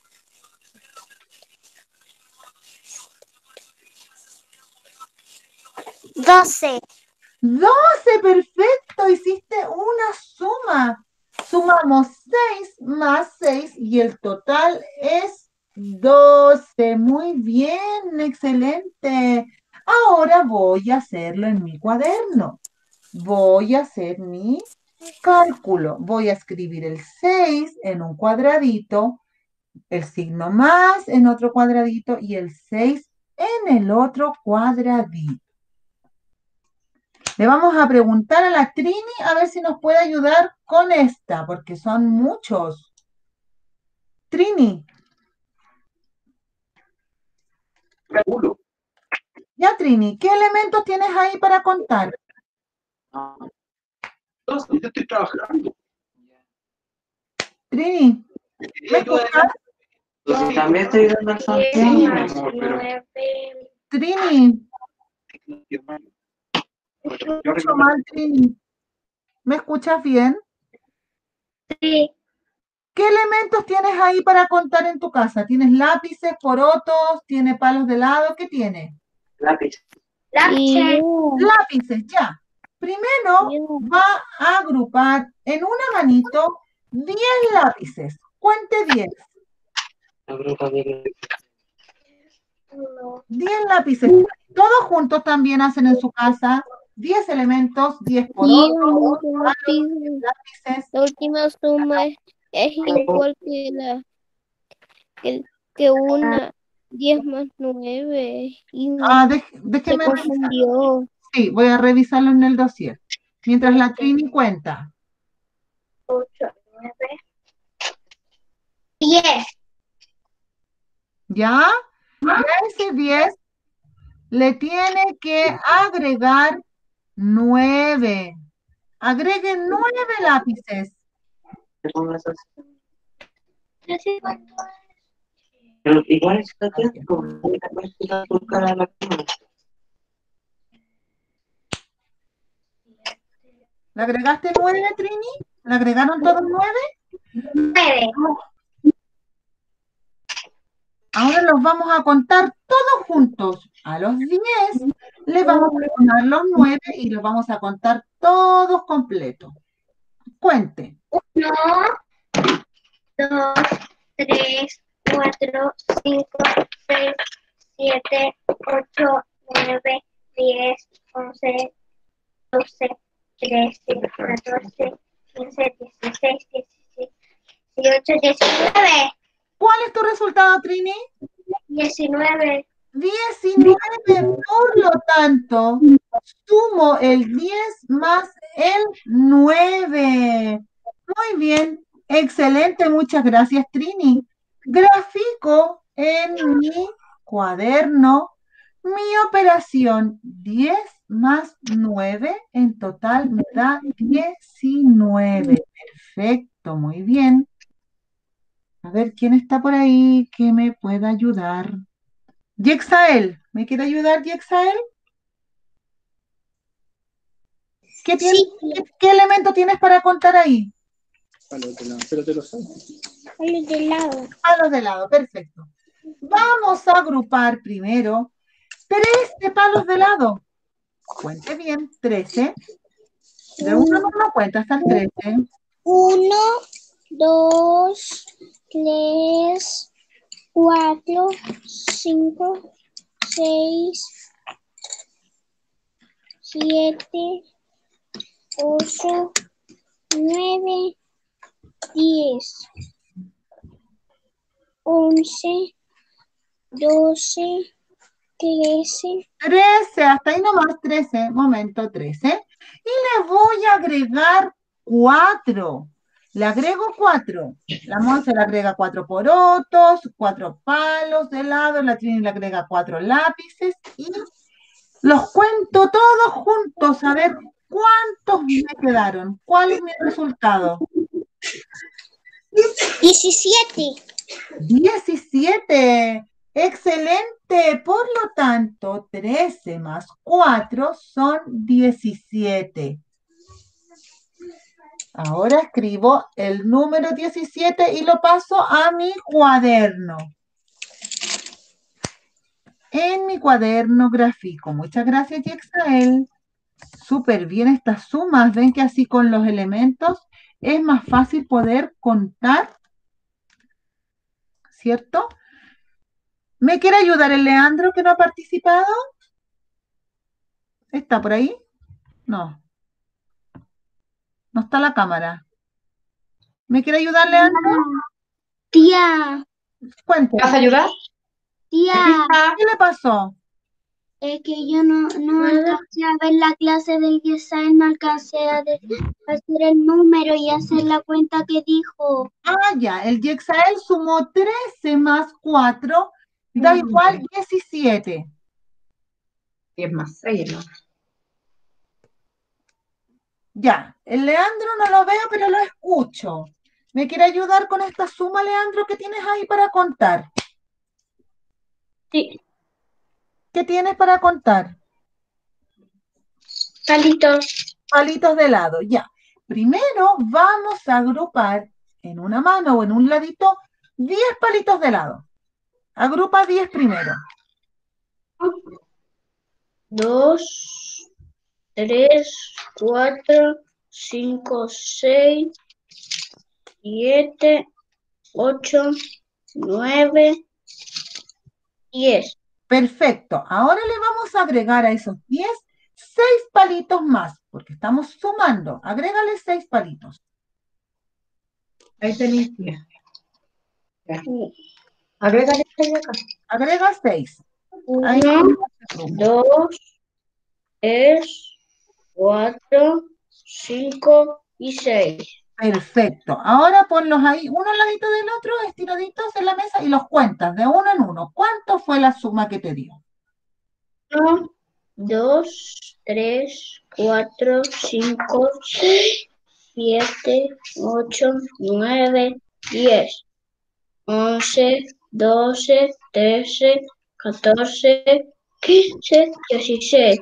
12. 12, perfecto. Hiciste una suma. Sumamos 6 más 6 y el total es 12. Muy bien, excelente. Ahora voy a hacerlo en mi cuaderno. Voy a hacer mi cálculo. Voy a escribir el 6 en un cuadradito, el signo más en otro cuadradito y el 6 en el otro cuadradito. Le vamos a preguntar a la Trini a ver si nos puede ayudar con esta, porque son muchos. Trini. Uno. Ya, Trini, ¿qué elementos tienes ahí para contar? Entonces, yo estoy trabajando. Trini, ¿me escuchas? Entonces, también estoy dando el 10 Santiago, mi más amor, pero 9. Trini, yo escucho mal, Trini. ¿Me escuchas bien? Sí. ¿Qué elementos tienes ahí para contar en tu casa? ¿Tienes lápices, porotos, tiene palos de helado? ¿Qué tiene? lápiz. Lápiz. Lápices, ya. Primero va a agrupar en una manito 10 lápices. Cuente 10. La grupa de 10 lápices. Todos juntos también hacen en su casa 10 elementos, 10 porotos, palos, 10 lápices. La última suma es igual que una 10 más 9 y se Déjeme revisar. confundió. Sí, voy a revisarlo en el dossier. Mientras la Trini cuenta. 8, 9, 10. ¿Ya? Y a ese 10 le tiene que agregar 9. Agreguen 9 lápices. Pero igual está tiempo. Tu cara a la cámara. ¿Le agregaste 9, Trini? ¿Le agregaron todos 9? 9. Ahora los vamos a contar todos juntos. A los 10 le vamos a sumar los 9 y los vamos a contar todos completos. Cuente. 1, 2, 3, 4, 5, 6, 7, 8, 9, 10, 11, 12, 13, 14, 15, 16, 17, 18, 19. ¿Cuál es tu resultado, Trini? 19. 19, por lo tanto, sumo el 10 más el 9. Muy bien, excelente, muchas gracias, Trini. Grafico en mi cuaderno mi operación 10 más 9, en total me da 19. Perfecto, muy bien. A ver, ¿quién está por ahí que me pueda ayudar? Yexael, ¿me quiere ayudar, Yexael? ¿Qué elemento tienes para contar ahí? Pero te lo sabes. Palos de lado. Palos de helado, perfecto. Vamos a agrupar primero 13 palos de helado. Cuente bien, 13. De uno no cuenta hasta el 13. 1, 2, 3, 4, 5, 6, 7, 8, 9, 10. 11, 12, 13. 13, hasta ahí nomás 13, momento 13. Y le voy a agregar 4. Le agrego 4. La Monse le agrega 4 porotos, 4 palos de helado, la Trini le agrega 4 lápices y los cuento todos juntos a ver cuántos me quedaron. ¿Cuál es mi resultado? 17. 17. Excelente. Por lo tanto, 13 más 4 son 17. Ahora escribo el número 17 y lo paso a mi cuaderno. En mi cuaderno grafico. Muchas gracias, Yexael. Súper bien estas sumas. Ven que así con los elementos es más fácil poder contar, ¿cierto? ¿Me quiere ayudar el Leandro que no ha participado? ¿Está por ahí? No. No está la cámara. ¿Me quiere ayudar, Leandro? Tía, Cuéntame. ¿Vas a ayudar? tía, ¿Qué le pasó? es que yo no alcancé a ver la clase del Yesael, no alcancé a hacer el número y hacer la cuenta que dijo. Ah, ya. El Yexael sumó 13 más 4, da igual 17. 10 más 6, ¿no? Ya. El Leandro no lo veo, pero lo escucho. ¿Me quiere ayudar con esta suma, Leandro, que tienes ahí para contar? Sí. ¿Qué tienes para contar? Palitos. Palitos de helado, ya. Primero vamos a agrupar en una mano o en un ladito 10 palitos de helado. Agrupa 10 primero. 2, 3, 4, 5, 6, 7, 8, 9, 10. Perfecto. Ahora le vamos a agregar a esos 10 6 palitos más, porque estamos sumando. Agrégale 6 palitos. Ahí tenéis 10. Agrégale 6 acá. Agrega 6. Ahí 1, 2, 3, 4, 5 y 6. Perfecto. Ahora ponlos ahí, uno al ladito del otro, estiraditos en la mesa y los cuentas de uno en uno. ¿Cuánto fue la suma que te dio? 1, 2, 3, 4, 5, 6, 7, 8, 9, 10, 11, 12, 13, 14, 15, 16.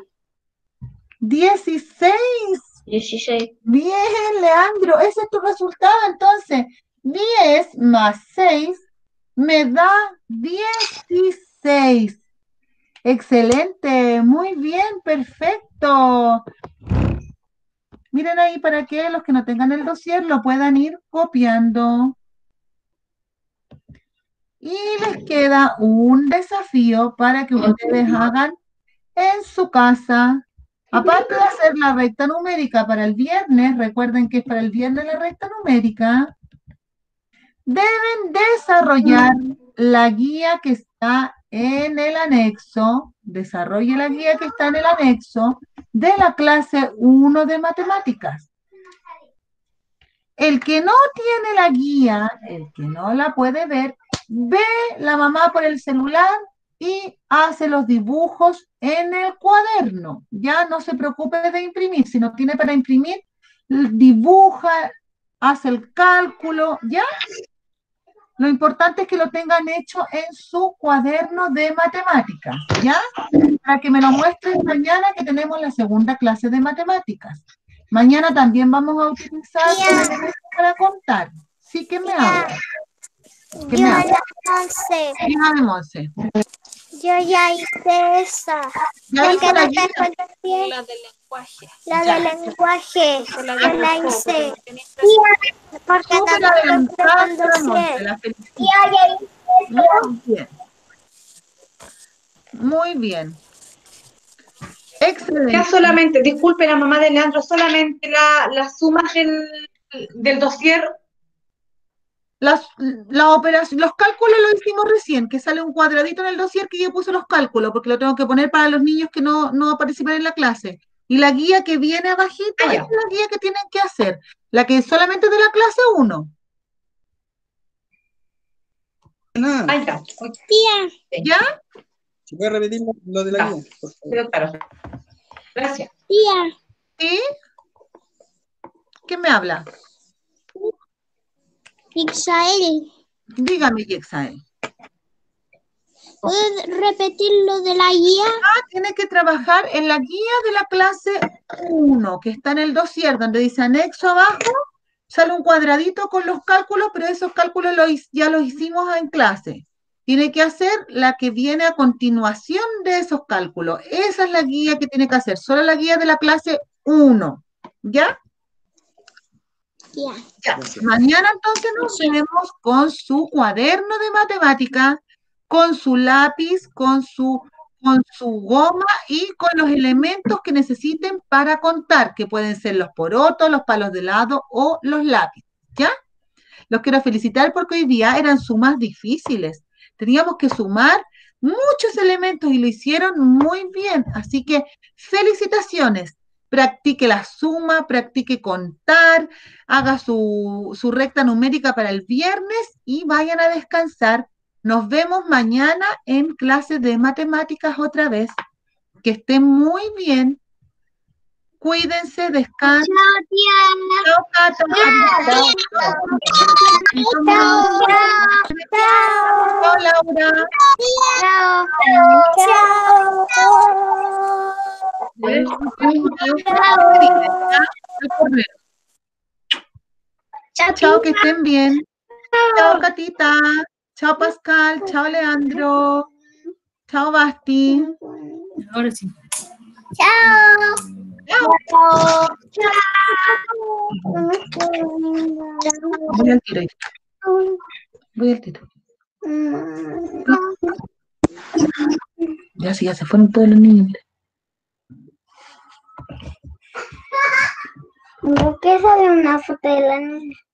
16. 16. Bien, Leandro, ese es tu resultado. Entonces, 10 más 6 me da 16. Excelente, muy bien, perfecto. Miren ahí para que los que no tengan el dossier lo puedan ir copiando. Y les queda un desafío para que ustedes hagan en su casa. Aparte de hacer la recta numérica para el viernes, recuerden que es para el viernes la recta numérica, deben desarrollar la guía que está en el anexo, desarrolle la guía que está en el anexo de la clase 1 de matemáticas. El que no tiene la guía, el que no la puede ver, ve la mamá por el celular y hace los dibujos en el cuaderno. Ya no se preocupe de imprimir. Si no tiene para imprimir, dibuja, hace el cálculo, ¿ya? Lo importante es que lo tengan hecho en su cuaderno de matemáticas, ¿ya? Para que me lo muestren mañana que tenemos la segunda clase de matemáticas. Mañana también vamos a utilizar para contar. Sí, que me habla. ¿Qué me habla? Dígame, Monse. Yo ya hice esa. ¿Ya hizo la guía? La del lenguaje. La del lenguaje. Esa la Yo la había hice. visto. Porque Súper también adelantada, estoy empezando Monse, bien. la felicito. Ya hice Muy bien. Muy bien. Excelente. Ya solamente, disculpe la mamá de Leandro, solamente las sumas del dossier los cálculos los hicimos recién, que sale un cuadradito en el dossier que yo puse los cálculos, porque lo tengo que poner para los niños que no participan en la clase. Y la guía que viene abajito Ah, ya. es la guía que tienen que hacer, la que es solamente de la clase 1. Ahí está. Tía, ¿Ya? ¿Se puede repetir lo de la guía? Por favor. Pero claro. Gracias. tía, ¿Sí? ¿Quién me habla? Ixael, Dígame, Yexael. ¿puedes repetir lo de la guía? Tiene que trabajar en la guía de la clase 1, que está en el dossier, donde dice anexo abajo, sale un cuadradito con los cálculos, pero esos cálculos ya los hicimos en clase. Tiene que hacer la que viene a continuación de esos cálculos. Esa es la guía que tiene que hacer, solo la guía de la clase 1. ¿Ya? Ya. Ya. Mañana entonces nos vemos con su cuaderno de matemática, con su lápiz, con su goma y con los elementos que necesiten para contar, que pueden ser los porotos, los palos de helado o los lápices. ¿Ya? Los quiero felicitar porque hoy día eran sumas difíciles. Teníamos que sumar muchos elementos y lo hicieron muy bien. Así que felicitaciones. Practique la suma, practique contar, haga su recta numérica para el viernes y vayan a descansar. Nos vemos mañana en clases de matemáticas otra vez. Que estén muy bien. Cuídense, descansen. Chao, tía. Chao, Cata. Chao, Laura. Chao. Chao, que estén bien. Chao, Catita. Chao, Pascal. Chao, Leandro. Chao, Basti. Ahora sí. Chao. Voy al tiro. Voy al tiro. Ya sí, ya se fueron todos los niños. ¿Por qué sale una foto de la niña?